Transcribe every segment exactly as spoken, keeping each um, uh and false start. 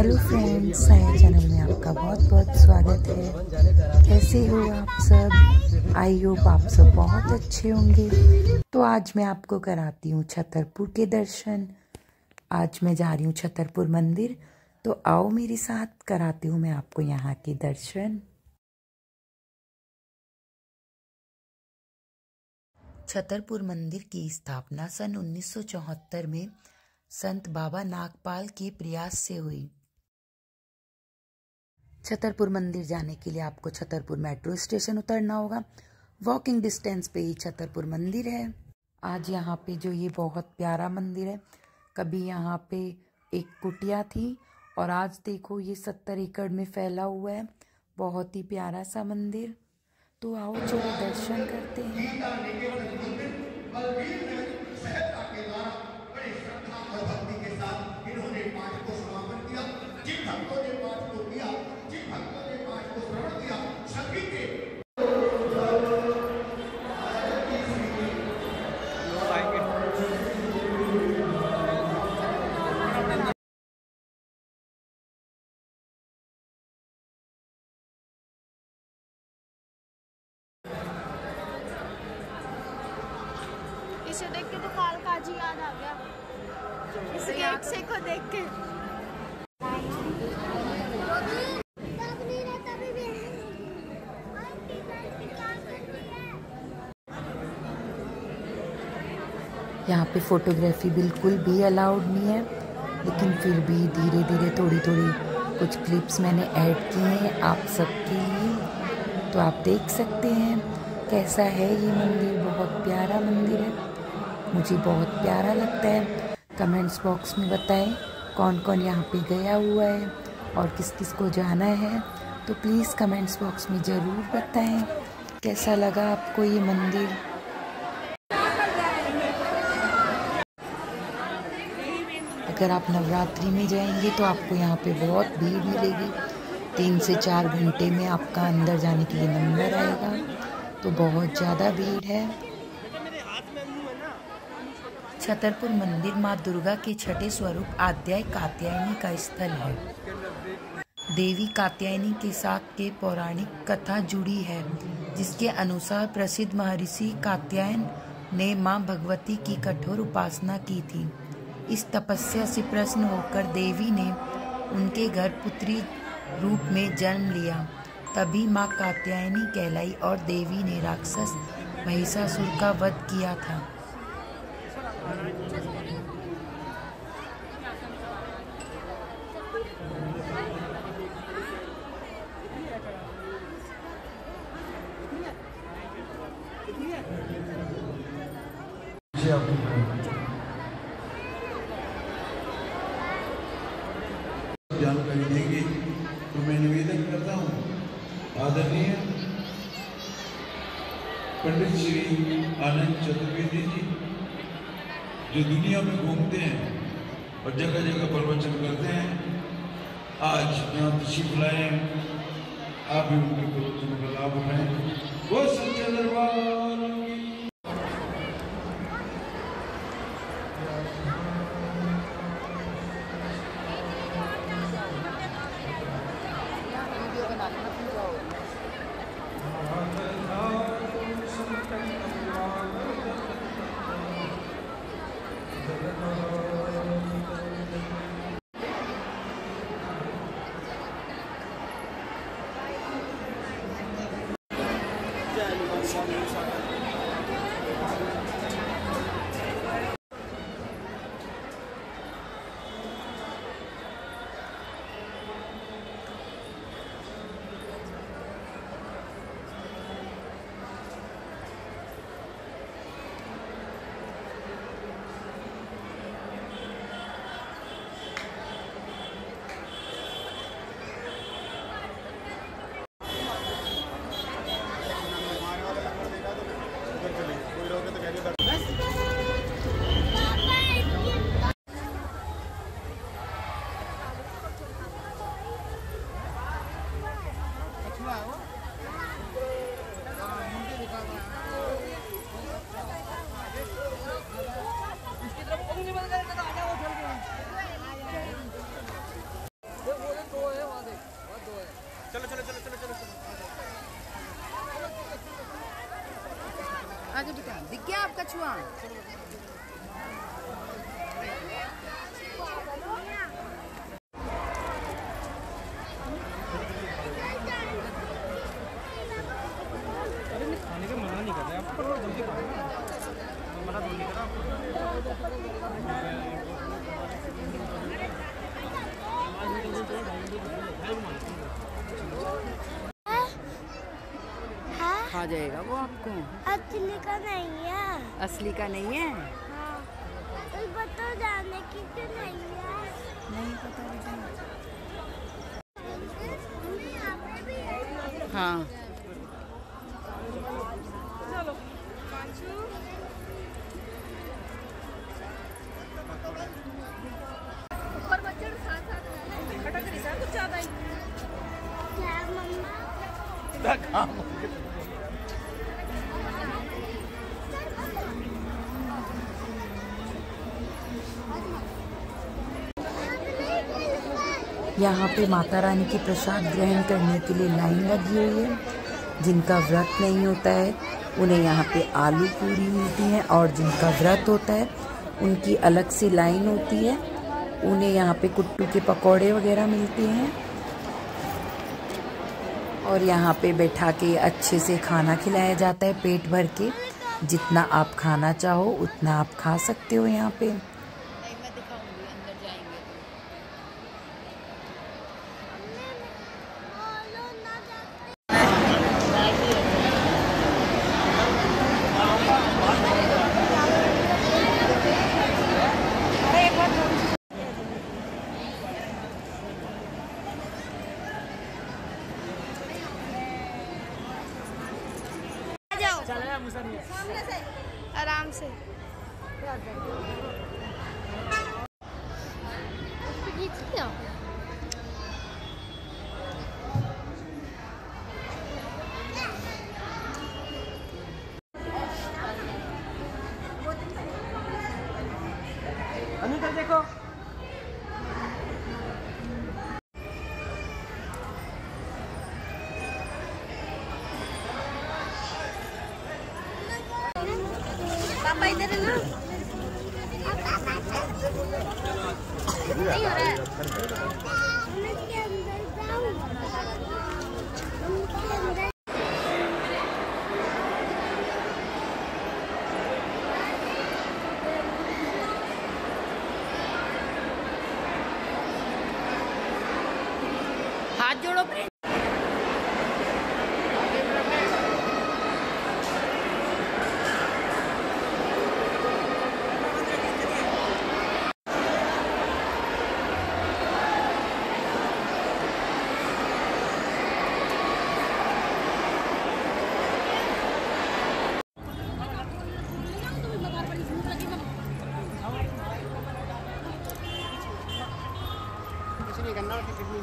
Hello friends, साया channel में आपका बहुत बहुत स्वागत है। कैसे हो आप सब? आई होप आप सब बहुत अच्छे होंगे। तो आज मैं आपको कराती हूँ छतरपुर के दर्शन। आज मैं जा रही हूँ छतरपुर मंदिर, तो आओ मेरे साथ, कराती हूँ मैं आपको यहाँ के दर्शन। छतरपुर मंदिर की स्थापना सन उन्नीस सौ चौहत्तर में संत बाबा नागपाल के प्रयास से हुई। छतरपुर मंदिर जाने के लिए आपको छतरपुर मेट्रो स्टेशन उतरना होगा। वॉकिंग डिस्टेंस पे ही छतरपुर मंदिर है। आज यहाँ पे जो ये बहुत प्यारा मंदिर है, कभी यहाँ पे एक कुटिया थी और आज देखो ये सत्तर एकड़ में फैला हुआ है। बहुत ही प्यारा सा मंदिर। तो आओ चलो दर्शन करते हैं। इसे देख के तो कालका जी याद आ गया, इस केक से को देख के। यहाँ पे फोटोग्राफी बिल्कुल भी अलाउड नहीं है, लेकिन फिर भी धीरे धीरे थोड़ी थोड़ी कुछ क्लिप्स मैंने ऐड की हैं आप सबके लिए। तो आप देख सकते हैं कैसा है ये मंदिर। बहुत प्यारा मंदिर है, मुझे बहुत प्यारा लगता है। कमेंट्स बॉक्स में बताएं कौन कौन यहाँ पे गया हुआ है और किस किस को जाना है। तो प्लीज़ कमेंट्स बॉक्स में ज़रूर बताएं कैसा लगा आपको ये मंदिर। अगर आप नवरात्रि में जाएंगे तो आपको यहाँ पे बहुत भीड़ मिलेगी। तीन से चार घंटे में आपका अंदर जाने के लिए नंबर आएगा, तो बहुत ज़्यादा भीड़ है। छतरपुर मंदिर माँ दुर्गा के छठे स्वरूप आद्याय कात्यायनी का स्थल है। देवी कात्यायनी के साथ के पौराणिक कथा जुड़ी है, जिसके अनुसार प्रसिद्ध महर्षि कात्यायन ने माँ भगवती की कठोर उपासना की थी। इस तपस्या से प्रसन्न होकर देवी ने उनके घर पुत्री रूप में जन्म लिया। तभी माँ कात्यायनी कहलाई और देवी ने राक्षस महिषासुर का वध किया था। जानकारी देंगे तो मैं निवेदन करता हूँ आदरणीय पंडित श्री आनंद चतुर्वेदी जी, जो दुनिया में घूमते हैं और जगह जगह प्रवचन करते हैं, आज यहाँ तशरीफ लाए। आप भी उनके प्रवचन का लाभ उठाएं। वो सच्चे दरबार चलो चलो चलो चलो चलो आगे बेटा, दिख गया आपका छुआ? खाने का मना नहीं कर रहे आप, पर जल्दी खाओ, मना तो नहीं कर रहा आपको। खा जाएगा वो आपको। असली का नहीं है। असली का नहीं है? हाँ। तो बताओ जाने की क्यों नहीं है? नहीं पता मुझे। यहाँ पे भी है। हाँ चलो पांचू। ऊपर बच्चे साथ साथ खटक रही था कुछ ज्यादा ही। क्या मम्मा? यहाँ पे माता रानी की प्रसाद ग्रहण करने के लिए लाइन लगी हुई है। जिनका व्रत नहीं होता है उन्हें यहाँ पे आलू पूरी मिलती है, और जिनका व्रत होता है उनकी अलग से लाइन होती है। उन्हें यहाँ पे कुट्टू के पकौड़े वगैरह मिलते हैं, और यहाँ पे बैठा के अच्छे से खाना खिलाया जाता है पेट भर के। जितना आप खाना चाहो उतना आप खा सकते हो यहाँ पे। सामने से आराम से। अनिता देखो पापा इधर है ना? नहीं हो रहा है। उनके अंदर जाऊं। उनके अंदर हाथ जोड़ो फ्रेंड। गन्ना की चटनी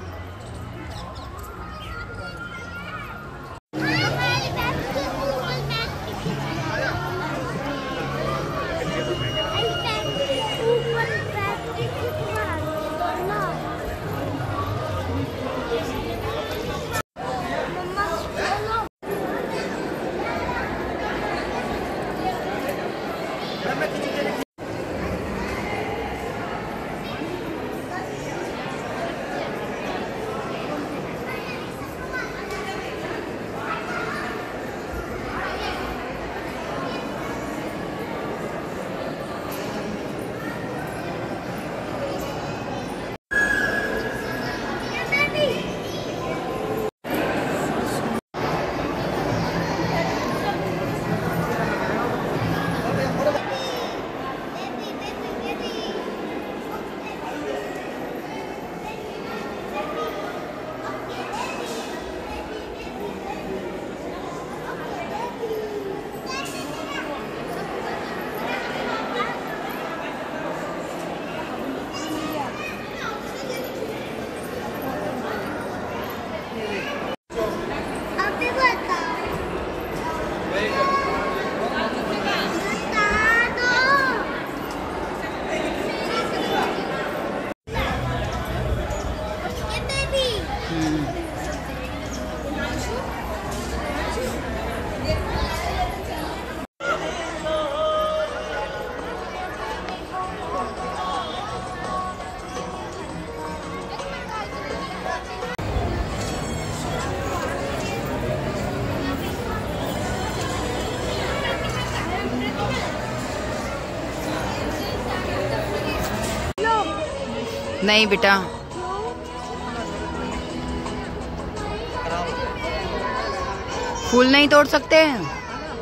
नहीं बेटा, फूल नहीं तोड़ सकते हैं।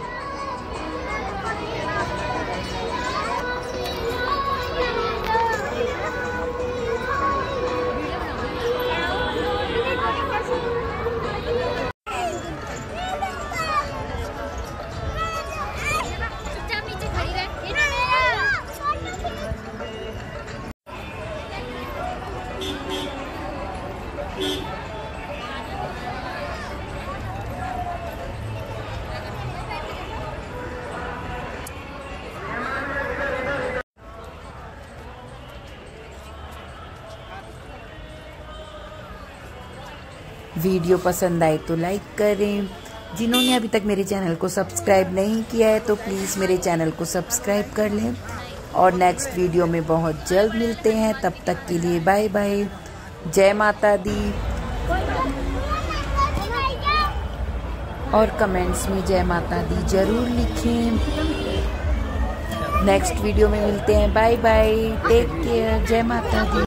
वीडियो पसंद आए तो लाइक करें। जिन्होंने अभी तक मेरे चैनल को सब्सक्राइब नहीं किया है तो प्लीज़ मेरे चैनल को सब्सक्राइब कर लें। और नेक्स्ट वीडियो में बहुत जल्द मिलते हैं, तब तक के लिए बाय बाय। जय माता दी। और कमेंट्स में जय माता दी जरूर लिखें। नेक्स्ट वीडियो में मिलते हैं। बाय बाय, टेक केयर, जय माता दी।